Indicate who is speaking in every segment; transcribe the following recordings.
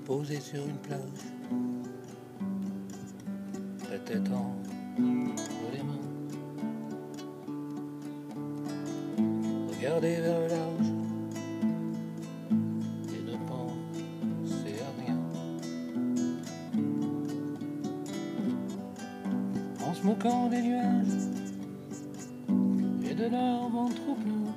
Speaker 1: posé sur une plage, la tête entre les mains, regarder vers le large et ne penser à rien, en se moquant des nuages et de leur vent trop plein,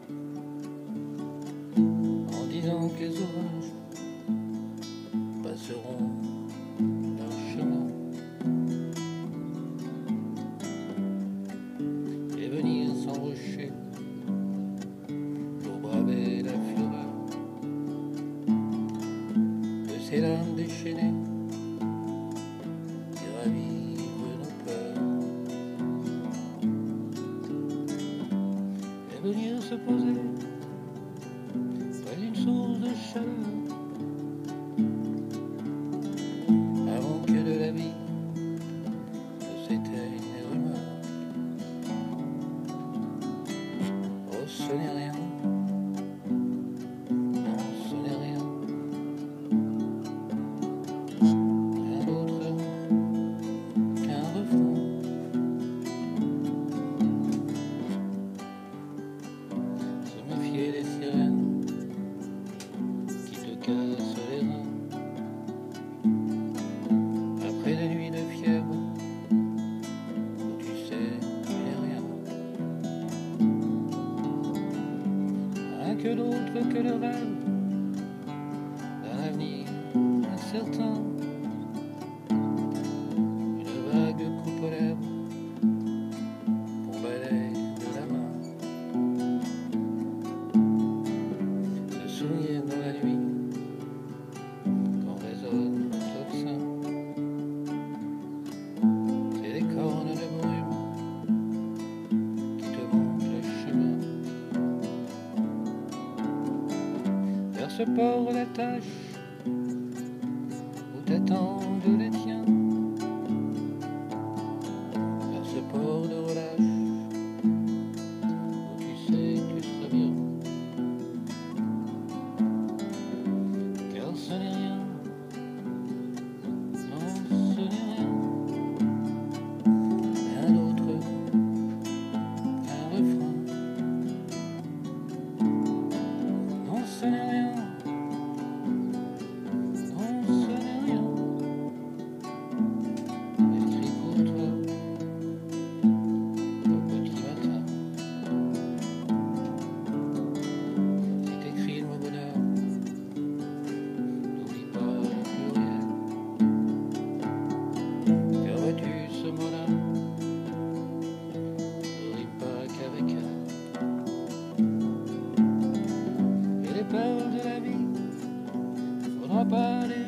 Speaker 1: en disant que les orages passeront leur chemin et venir s'enrocher pour braver la fureur de ces lames déchaînées qui ravivent nos peurs, et venir se poser près d'une source de chaleur avant que de la vie ne s'éteigne les rumeurs. Oh, ce n'est rien, non, ce n'est rien, rien d'autre qu'un refrain. Se méfier des sirènes qui te cassent les reins après des nuits de fièvre où tu sais tu n'es rien que d'autre que le rêve d'un avenir incertain, une vague coupe aux lèvres qu'on balaye de la main, se souvenir dans la nuit quand résonne le tocsin, c'est des cornes de brume qui te montrent le chemin vers ce port d'attache où t'attendent les tiens, vers ce port de relâche où tu sais que tu seras bien, car ce n'est rien, non, ce n'est rien, rien d'autre qu'un refrain. Non, ce n'est rien, non, ce n'est rien, écrit pour toi au petit matin. Si t'écris le mot bonheur, n'oublie pas le pluriel, car vois-tu ce mot-là ne rime pas qu'avec elle. Et les perles de la vie, faudra pas les